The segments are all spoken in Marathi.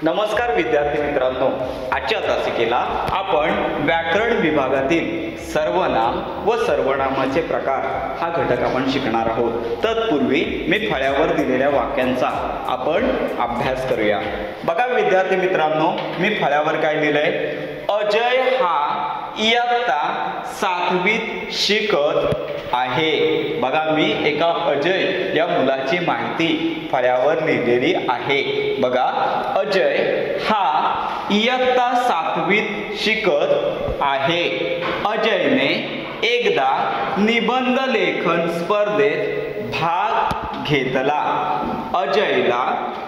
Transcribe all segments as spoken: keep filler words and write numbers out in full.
नमस्कार विद्यार्थी मित्रांनो, आजच्या तासिकेला आपण व्याकरण विभागातील सर्वनाम व सर्वनामाचे प्रकार हा घटक आपण शिकणार आहोत। तत्पूर्वी मी फळ्यावर दिलेल्या वाक्यांचा आपण अभ्यास करूया। बघा विद्यार्थी मित्रांनो, मी फळ्यावर काय लिहिलंय? अजय हा इयत्ता सातवीत शिकत आहे। बघा मी एका अजय या मुलाची माहिती फळ्यावर लिहिलेली आहे। बघा अजय हा इयत्ता सातवीत शिकत आहे। अजयने एकदा निबंध लेखन स्पर्धेत भाग घेतला। अजयला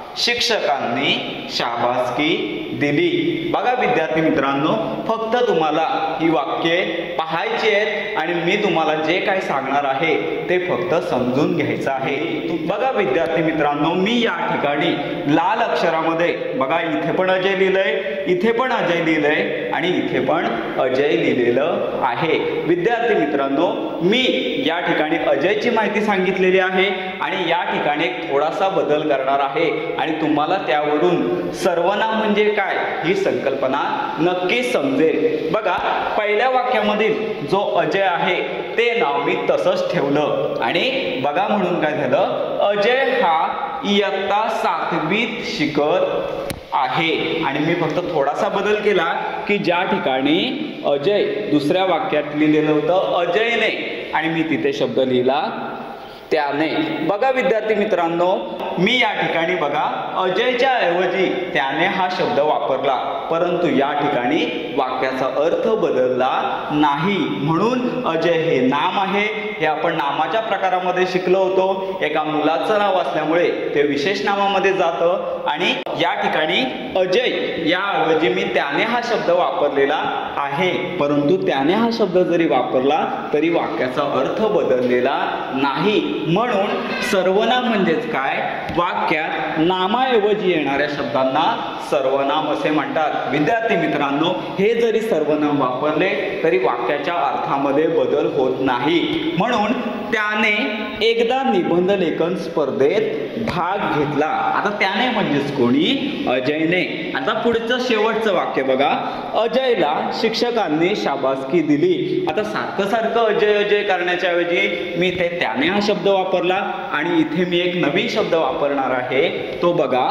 शिक्षकांनी शाबासकी दिली। बघा विद्यार्थी मित्रांनो, फक्त तुम्हाला ही वाक्ये पाहायची आहेत आणि मी तुम्हाला जे काही सांगणार आहे ते फक्त समजून घ्यायचं आहे। बघा विद्यार्थी मित्रांनो, मी या ठिकाणी लाल अक्षरामध्ये बघा इथे पण अजय लिहिलंय, इथे पण अजय लिहिलंय आणि इथे पण अजय लिहिलेलं आहे। विद्यार्थी मित्रांनो, मी या ठिकाणी अजयची माहिती सांगितलेली आहे आणि या ठिकाणी एक थोडासा बदल करणार आहे आणि तुम्हाला त्यावरून सर्वनाम म्हणजे काय ही संकल्पना नक्की समजेल। बघा पहिल्या वाक्यामधील जो अजय आहे ते नाव मी तसंच ठेवलं आणि बघा म्हणून काय झालं? अजय हा इयत्ता सातवीत शिकत आहे आणि मी फक्त थोडासा बदल केला की ज्या ठिकाणी अजय दुसऱ्या वाक्यात लिहिलेलं होतं अजयने आणि मी तिथे शब्द लिहिला त्याने। बघा विद्यार्थी मित्रांनो, मी या ठिकाणी बघा अजयच्या ऐवजी त्याने हा शब्द वापरला, परंतु या ठिकाणी वाक्याचा अर्थ बदलला नाही। म्हणून अजय हे नाम आहे, हे आपण नामाच्या प्रकारामध्ये शिकलो होतो। एका मुलाचं नाव असल्यामुळे ते विशेष नामामध्ये जातं आणि या ठिकाणी अजय या ऐवजी मी त्याने हा शब्द वापरलेला आहे, परंतु त्याने हा शब्द जरी वापरला तरी वाक्याचा अर्थ बदललेला नाही। म्हणून सर्वनाम म्हणजेच काय? वाक्यात नामाऐवजी येणाऱ्या शब्दांना सर्वनाम असे म्हणतात। विद्यार्थी मित्रांनो, हे जरी सर्वनाम वापरले तरी वाक्याच्या अर्थामध्ये बदल होत नाही। म्हणून त्याने एकदा निबंध लेखन स्पर्धेत भाग घेतला। आता त्याने म्हणजेच कोणी? अजयने। आता पुढचं शेवटचं वाक्य बघा, अजयला शिक्षकांनी शाबासकी दिली। आता सारखं सारखं अजय अजय करण्याच्या ऐवजी मी इथे त्याने हा शब्द वापरला आणि इथे मी एक नवीन शब्द वापरणार आहे, तो बघा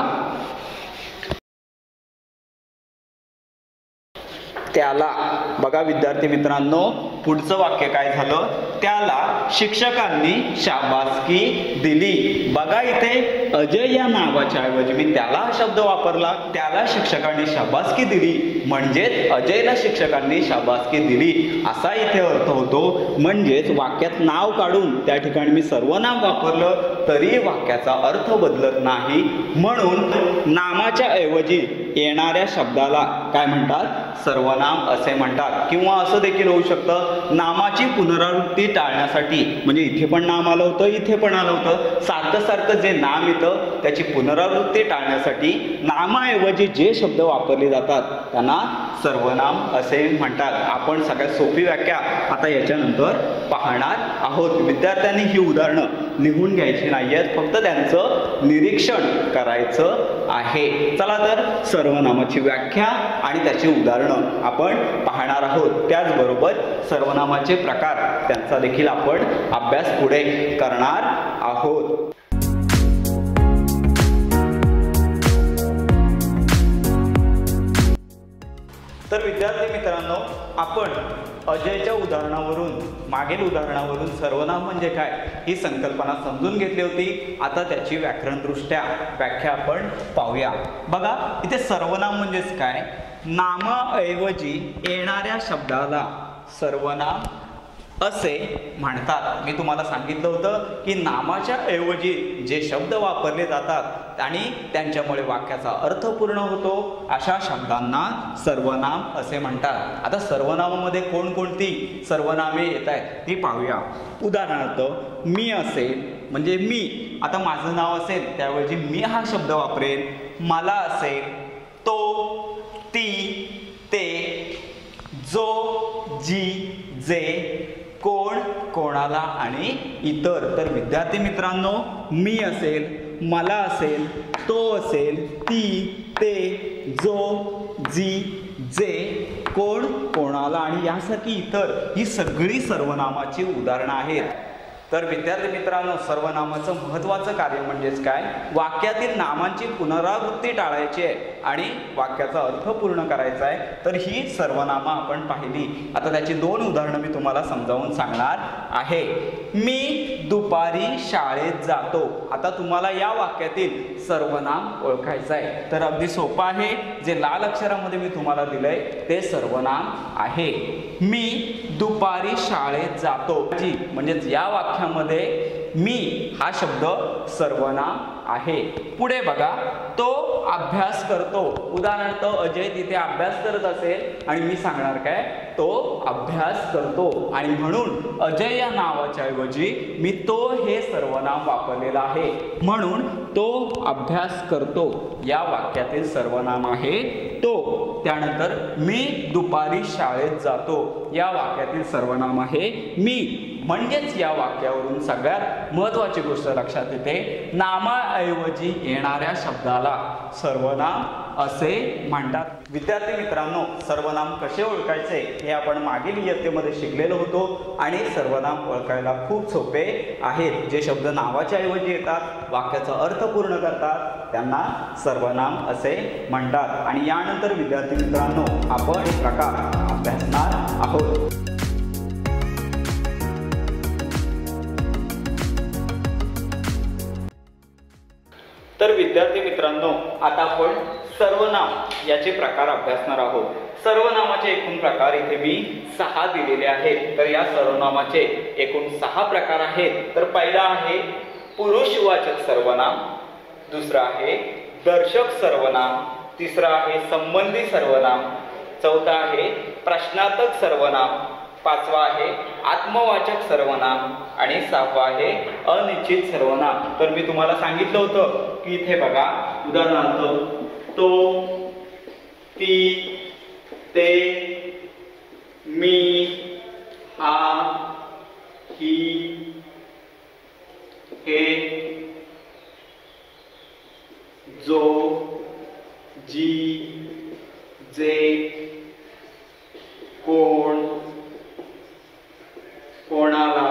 त्याला। बघा विद्यार्थी मित्रांनो, पुढचं वाक्य काय झालं? त्याला शिक्षकांनी शाबासकी दिली। बघा इथे अजय या नावाच्या ऐवजी मी त्याला हा शब्द वापरला, त्याला शिक्षकांनी शाबासकी दिली म्हणजेच अजयला शिक्षकांनी शाबासकी दिली असा इथे अर्थ होतो। म्हणजेच वाक्यात नाव काढून त्या ठिकाणी मी सर्वनाम वापरलं तरी वाक्याचा अर्थ बदलत नाही। म्हणून नामाच्या ऐवजी येणाऱ्या शब्दाला काय म्हणतात? सर्वनाम असे म्हणतात। किंवा असं देखील होऊ शकतं, नामाची पुनरावृत्ती टाळण्यासाठी, म्हणजे इथे पण नाम आलं होतं इथे पण आलं होतं, सारखं सारखं जे नाम येतं त्याची पुनरावृत्ती टाळण्यासाठी नामाऐवजी जे शब्द वापरले जातात त्यांना सर्वनाम असे म्हणतात। आपण सगळ्यात सोपी व्याख्या आता याच्यानंतर पाहणार आहोत। विद्यार्थ्यांनी ही उदाहरणं लिहून घ्यायची नाही आहेत, फक्त त्यांचं निरीक्षण करायचं आहे। चला तर सर्वनामाची व्याख्या आणि त्याची उदाहरणं आपण पाहणार आहोत। त्याचबरोबर सर्वनामाचे प्रकार त्यांचा देखील आपण अभ्यास पुढे करणार आहोत। तर विद्यार्थी मित्रांनो, आपण अजयच्या उदाहरणावरून मागील उदाहरणावरून सर्वनाम म्हणजे काय ही संकल्पना समजून घेतली होती। आता त्याची व्याकरणदृष्ट्या व्याख्या आपण पाहूया। बघा इथे सर्वनाम म्हणजेच काय? नामाऐवजी येणाऱ्या शब्दाला सर्वनाम असे म्हणतात। मी तुम्हाला सांगितलं होतं की नामाच्या ऐवजी जे शब्द वापरले जातात आणि त्यांच्यामुळे वाक्याचा अर्थ पूर्ण होतो अशा शब्दांना सर्वनाम असे म्हणतात। आता सर्वनामामध्ये कोणकोणती सर्वनामे येत आहेत ती पाहूया। उदाहरणार्थ मी असेल म्हणजे मी, आता माझं नाव असेल त्याऐवजी मी हा शब्द वापरेन। मला असेल, तो, ती, ते, जो, जी, जे, कोण, कोणाला आणि इतर। तर विद्यार्थी मित्रांनो, मी असेल, मला असेल, तो असेल, ती, ते, जो, जी, जे, कोण, कोणाला आणि यासारखी इतर ही सगळी सर्वनामाची उदाहरणं आहेत. तर विद्यार्थी मित्रांनो, सर्वनामाचं महत्त्वाचं कार्य म्हणजेच काय, वाक्यातील नामांची पुनरावृत्ती टाळायची आहे आणि वाक्याचा अर्थ पूर्ण करायचा आहे. तर ही सर्वनामं आपण पाहिली. आता त्याची दोन उदाहरणं मी तुम्हाला समजावून सांगणार आहे. मी दुपारी शाळेत जातो. आता तुम्हाला या वाक्यातील सर्वनाम ओळखायचं आहे. तर अगदी सोपं आहे. जे लाल अक्षरामध्ये मी तुम्हाला दिलंय ते सर्वनाम आहे. मी दुपारी शाळेत जातो. म्हणजेच या वाक्यामध्ये मी हा शब्द सर्वनाम आहे. पुढे बघा, तो अभ्यास करतो. उदाहरणार्थ अजय तिथे अभ्यास करत असेल आणि मी सांगणार काय, तो अभ्यास करतो. आणि म्हणून अजय या नावाच्या ऐवजी मी तो हे सर्वनाम वापरलेलं आहे. म्हणून तो अभ्यास करतो या वाक्यातील सर्वनाम आहे तो. त्यानंतर मी दुपारी शाळेत जातो या वाक्यातील सर्वनाम आहे मी. म्हणजेच या वाक्यावरून सगळ्यात महत्त्वाची गोष्ट लक्षात येते, नामाऐवजी येणाऱ्या शब्दाला सर्वनाम असे म्हणतात. विद्यार्थी मित्रांनो, सर्वनाम कसे ओळखायचे हे आपण मागील इयत्तेमध्ये शिकलेलो होतो आणि सर्वनाम ओळखायला खूप सोपे आहेत. जे शब्द नावाच्या ऐवजी येतात, वाक्याचा अर्थ पूर्ण करतात, त्यांना सर्वनाम असे म्हणतात. आणि यानंतर विद्यार्थी मित्रांनो, आपण हे प्रकार अभ्यासणार आहोत. तर विद्यार्थी मित्रांनो, आता आपण सर्वनाम याचे प्रकार अभ्यासणार आहोत. सर्वनामाचे एकूण प्रकार इथे मी सहा दिलेले आहेत. तर या सर्वनामाचे एकूण सहा प्रकार आहेत. तर पहिला आहे पुरुषवाचक सर्वनाम, दुसरा आहे दर्शक सर्वनाम, तिसरा आहे संबंधी सर्वनाम, चौथा आहे प्रश्नार्थक सर्वनाम, पाचवा आहे आत्मवाचक सर्वनाम आणि सहावा आहे अनिश्चित सर्वनाम. तर मी तुम्हाला सांगितलं होतं की इथे बघा, उदाहरणार्थ तो, ती, ते, मी, हा, ही, हे, जो, जी, जे, कोण, कोणाला,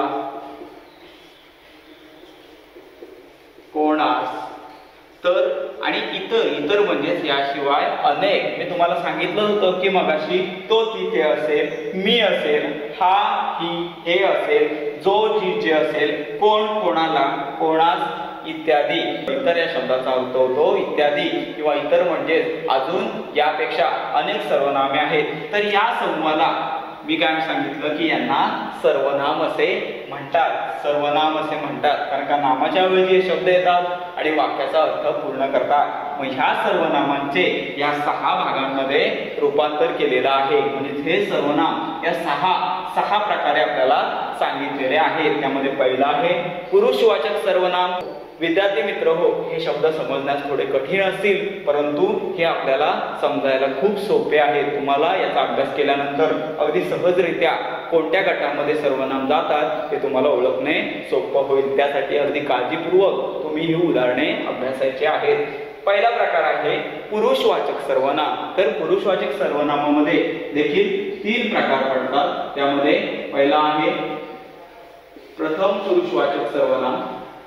कोणास, तर आणि इतर. इतर म्हणजेच याशिवाय अनेक. मी तुम्हाला सांगितलं होतं की मगाशी तो तिथे असेल, मी असेल, हा, ही, हे असेल, जो, जी, जे असेल, कोण, कोणाला, कोणास इत्यादी. इतर या शब्दाचा अर्थ होतो इत्यादी किंवा इतर म्हणजेच अजून यापेक्षा अनेक सर्वनामे आहेत. तर या समूहाला मी काय सांगितलं की यांना सर्वनाम असे म्हणतात. सर्वनाम असे म्हणतात कारण का नामाच्या ऐवजी हे शब्द येतात आणि वाक्याचा अर्थ पूर्ण करतात. मग ह्या सर्वनामांचे या सहा भागांमध्ये रूपांतर केलेलं आहे. म्हणजे हे सर्वनाम या सहा सहा प्रकारे आपल्याला सांगितलेले आहेत. त्यामध्ये पहिला आहे पुरुषवाचक सर्वनाम. विद्यार्थी मित्र हो, हे शब्द समजण्यास थोडे कठीण असतील, परंतु हे आपल्याला समजायला खूप सोपे आहे. तुम्हाला याचा अभ्यास केल्यानंतर अगदी सहजरित्या कोणत्या गटामध्ये सर्वनाम जातात हे तुम्हाला ओळखणे सोपं होईल. त्यासाठी अगदी काळजीपूर्वक तुम्ही ही उदाहरणे अभ्यासायची आहेत. पहिला प्रकार आहे पुरुषवाचक सर्वनाम. तर पुरुषवाचक सर्वनामामध्ये देखील तीन प्रकार पडतात. त्यामध्ये पहिला आहे प्रथम पुरुषवाचक सर्वनाम,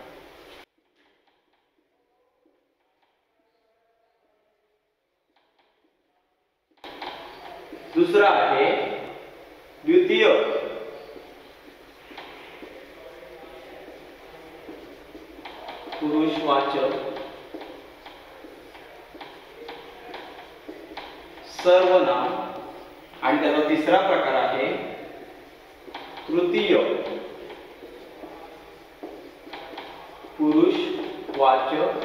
दुसरा आहे द्वितीय पुरुषवाचक सर्वनाम आणि त्याचा तिसरा प्रकार आहे तृतीय पुरुषवाचक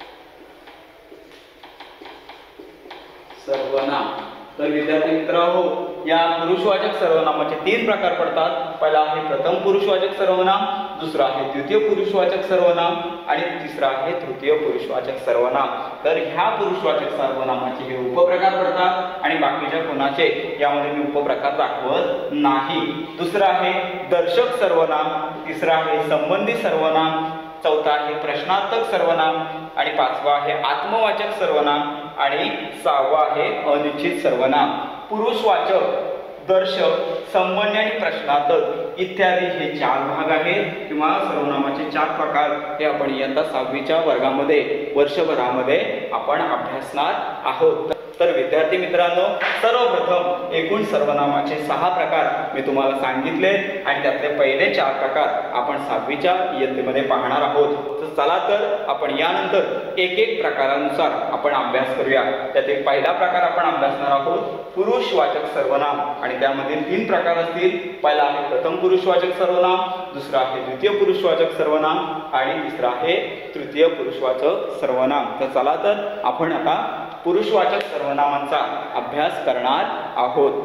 सर्वनाम. तर विद्यार्थी मित्रांनो, या पुरुषवाचक सर्वनामाचे तीन प्रकार पडतात. पहिला आहे प्रथम पुरुषवाचक सर्वनाम, दुसरा आहे द्वितीय पुरुषवाचक सर्वनाम आणि तिसरा आहे तृतीय पुरुषवाचक सर्वनाम. तर ह्या पुरुषवाचक सर्वनामाचे हे उपप्रकार पडतात आणि बाकीच्या कोणाचे यामध्ये मी उपप्रकार दाखवत नाही. दुसरा आहे दर्शक सर्वनाम, तिसरा आहे संबंधी सर्वनाम, चौथा आहे प्रश्नार्थक सर्वनाम आणि पाचवा आहे आत्मवाचक सर्वनाम आणि सहावा आहे अनिश्चित सर्वनाम. पुरुषवाचक, दर्शक, संबंधी आणि प्रश्नार्थक इत्यादी हे चार भाग आहेत किंवा सर्वनामाचे चार प्रकार हे आपण इयत्ता सहावीच्या वर्गामध्ये वर्षभरामध्ये आपण अभ्यासणार आहोत. तर विद्यार्थी मित्रांनो, सर्वप्रथम एकूण सर्वनामाचे सहा प्रकार मी तुम्हाला सांगितले आणि त्यातले पहिले चार प्रकार आपण सहावीच्या इयत्तेमध्ये पाहणार आहोत. तर चला तर आपण यानंतर एक एक प्रकारानुसार आपण अभ्यास करूया. त्यातील पहिला प्रकार आपण अभ्यासणार आहोत पुरुषवाचक सर्वनाम आणि त्यामधील तीन प्रकार असतील. पहिला आहे प्रथम पुरुषवाचक सर्वनाम, दुसरा आहे द्वितीय पुरुषवाचक सर्वनाम आणि तिसरा आहे तृतीय पुरुषवाचक सर्वनाम. तर चला तर आपण आता पुरुषवाचक सर्वनामांचा अभ्यास करणार आहोत.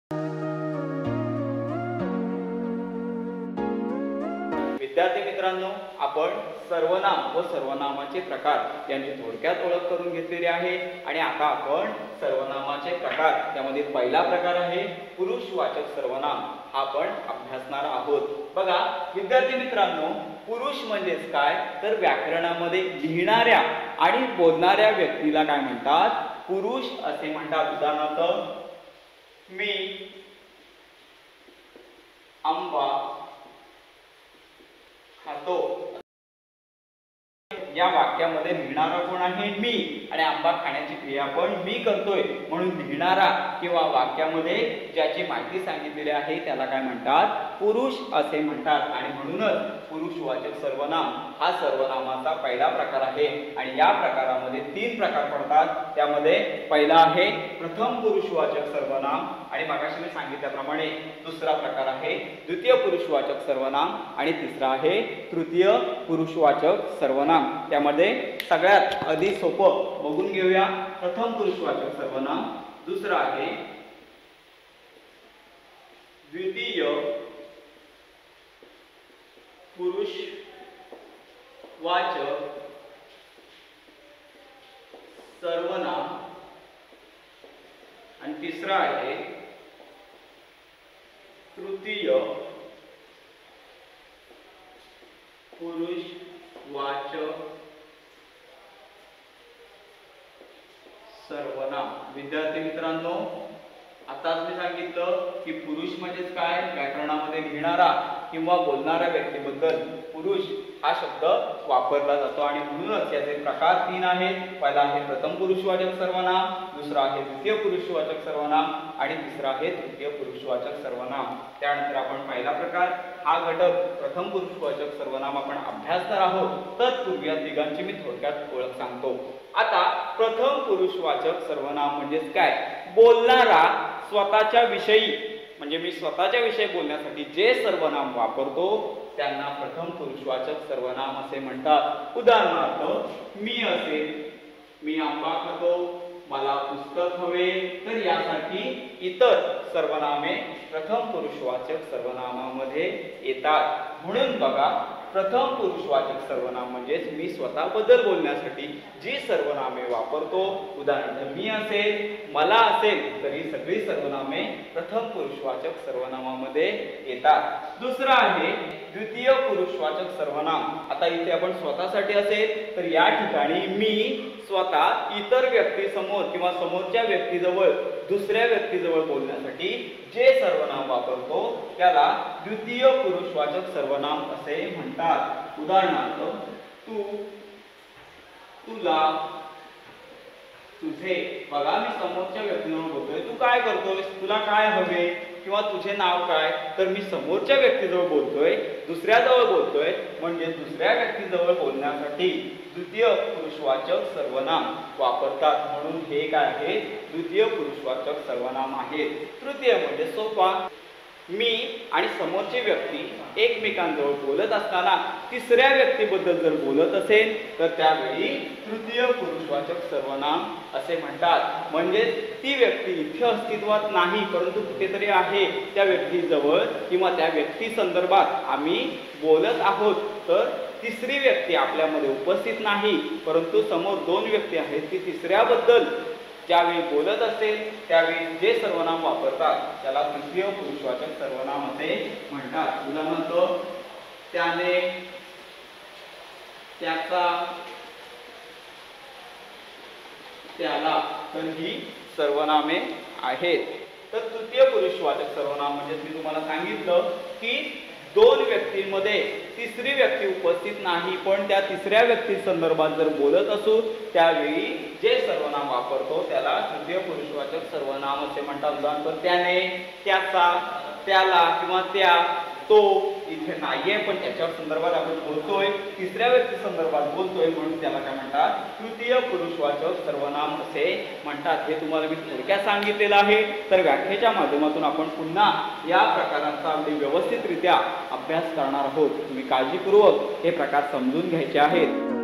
विद्यार्थी मित्रांनो, आपण सर्वनाम व सर्वनामाचे प्रकार यांची थोडक्यात ओळख करून घेतलेली आहे आणि आता आपण सर्वनामाचे प्रकार त्यामध्ये पहिला प्रकार आहे पुरुषवाचक सर्वनाम हा आपण अभ्यासणार आहोत. बघा विद्यार्थी मित्रांनो, पुरुष म्हणजेच काय तर व्याकरणामध्ये लिहिणाऱ्या आणि बोलणाऱ्या व्यक्तीला काय म्हणतात? पुरुष असे म्हणतात. उदाहरणार्थ मी आंबा खातो. या वाक्यामध्ये लिहिणारा कोण आहे? मी. आणि आंबा खाण्याची क्रिया पण मी करतोय म्हणून लिहिणारा किंवा वाक्यामध्ये ज्याची माहिती सांगितलेली आहे त्याला काय म्हणतात? पुरुष असे म्हणतात. आणि म्हणूनच पुरुषवाचक सर्वनाम हा सर्वनामाचा पहिला प्रकार आहे. आणि या प्रकारामध्ये तीन प्रकार पडतात. त्यामध्ये पहिला आहे प्रथम पुरुषवाचक सर्वनाम आणि मागाशी मी सांगितल्याप्रमाणे दुसरा प्रकार आहे द्वितीय पुरुषवाचक सर्वनाम आणि तिसरा आहे तृतीय पुरुषवाचक सर्वनाम. त्यामध्ये सगळ्यात आधी सोपं बघून घेऊया प्रथम पुरुषवाचक सर्वनाम. दुसरा आहे द्वितीय पुरुषवाचक सर्वनाम आणि तिसरा आहे तृतीय पुरुषवाचक सर्वनाम. विद्यार्थी मित्रांनो, आताच मी सांगितलं की पुरुष म्हणजेच काय? व्याकरणामध्ये लिहिणारा किंवा बोलणाऱ्या व्यक्तीबद्दल पुरुष हा शब्द वापरला जातो आणि म्हणूनच याचे प्रकार तीन आहेत. पहिला आहे प्रथम पुरुषवाचक सर्वनाम, दुसरा आहे द्वितीय पुरुषवाचक सर्वनाम आणि तिसरा आहे तृतीय पुरुषवाचक सर्वनाम. त्यानंतर आपण पहिला प्रकार हा घटक प्रथम पुरुषवाचक सर्वनाम आपण अभ्यासणार आहोत. तत्पूर्वी या तिघांची मी थोडक्यात ओळख सांगतो. आता प्रथम पुरुषवाचक सर्वनाम म्हणजेच काय? बोलणारा स्वतःच्या विषयी म्हणजे मी स्वतःच्या विषयी बोलण्यासाठी जे सर्वनाम वापरतो त्यांना प्रथम पुरुषवाचक सर्वनाम असे म्हणतात. उदाहरणार्थ मी असेल, मी आंबा खातो, मला पुस्तक हवे. तर यासाठी इतर सर्वनामे प्रथम पुरुषवाचक सर्वनामामध्ये येतात. म्हणून बघा प्रथम पुरुषवाचक सर्वनाम म्हणजेच मी स्वतःबद्दल बोलण्यासाठी जी सर्वनामे वापरतो. उदाहरणार्थ मी असेल, मला असेल तर ही सगळी सर्वनामे प्रथम पुरुषवाचक सर्वनामामध्ये येतात. दुसरा आहे द्वितीय पुरुषवाचक सर्वनाम. आता इथे आपण स्वतःसाठी असेल तर या ठिकाणी मी स्वतः इतर व्यक्तीसमोर किंवा समोरच्या व्यक्तीजवळ दुसऱ्या व्यक्तीजवळ बोलण्यासाठी जे सर्वनाम वापरतो त्याला द्वितीय पुरुषवाचक सर्वनाम असे म्हणतात. उदाहरणार्थ तू, तुला, तुझे. बघा मी समोरच्या व्यक्तीजवळ बोलतोय, तू काय करतोय, तुला काय हवे किंवा तुझे नाव काय. तर मी समोरच्या व्यक्तीजवळ बोलतोय, दुसऱ्याजवळ बोलतोय म्हणजे दुसऱ्या व्यक्तीजवळ बोलण्यासाठी द्वितीय पुरुषवाचक सर्वनाम वापरतात. म्हणून हे काय आहे? द्वितीय पुरुषवाचक सर्वनाम आहे. तृतीय म्हणजे सोपा. मी आणि समोरची व्यक्ती एकमेकांजवळ बोलत असताना तिसऱ्या व्यक्तीबद्दल जर बोलत असेल तर त्यावेळी तृतीय पुरुषवाचक सर्वनाम असे म्हणतात. म्हणजे ती व्यक्ती इथे अस्तित्वात नाही परंतु कुठेतरी आहे, त्या व्यक्तीजवळ किंवा त्या व्यक्ती संदर्भात आम्ही बोलत आहोत. तर तिसरी व्यक्ती आपल्यामध्ये उपस्थित नाही परंतु समोर दोन व्यक्ती आहेत, ती तिसऱ्याबद्दल ज्यावेळी बोलत असेल त्यावेळी जे सर्वनाम वापरतात त्याला तृतीय पुरुषवाचक सर्वनाम असे म्हणतात. उदाहरणार्थ त्याने, त्याचा, त्याला, तर ही सर्वनामे आहेत. तर तृतीय पुरुषवाचक सर्वनाम म्हणजे मी तुम्हाला सांगितलं की दोन व्यक्तींमध्ये तिसरी व्यक्ती उपस्थित नाही, पण त्या तिसऱ्या व्यक्ती संदर्भात जर बोलत असू त्यावेळी जे सर्वनाम वापरतो त्याला तृतीय पुरुषवाचक सर्वनाम असे म्हणतात. उदाहरण त्याने, त्याचा, त्याला किंवा त्या, तो इथे नाहीये पण त्याच्या संदर्भात आपण बोलतोय, तिसऱ्या व्यक्ती संदर्भात बोलतोय, म्हणून त्याला काय म्हणतात तृतीय पुरुषवाचक सर्वनाम असे म्हणतात. हे तुम्हाला मी थोडक्यात सांगितलेलं आहे. तर व्याख्येच्या माध्यमातून आपण पुन्हा या प्रकारांचा अगदी व्यवस्थितरित्या अभ्यास करणार आहोत. तुम्ही काळजीपूर्वक हे प्रकार समजून घ्यायचे आहेत.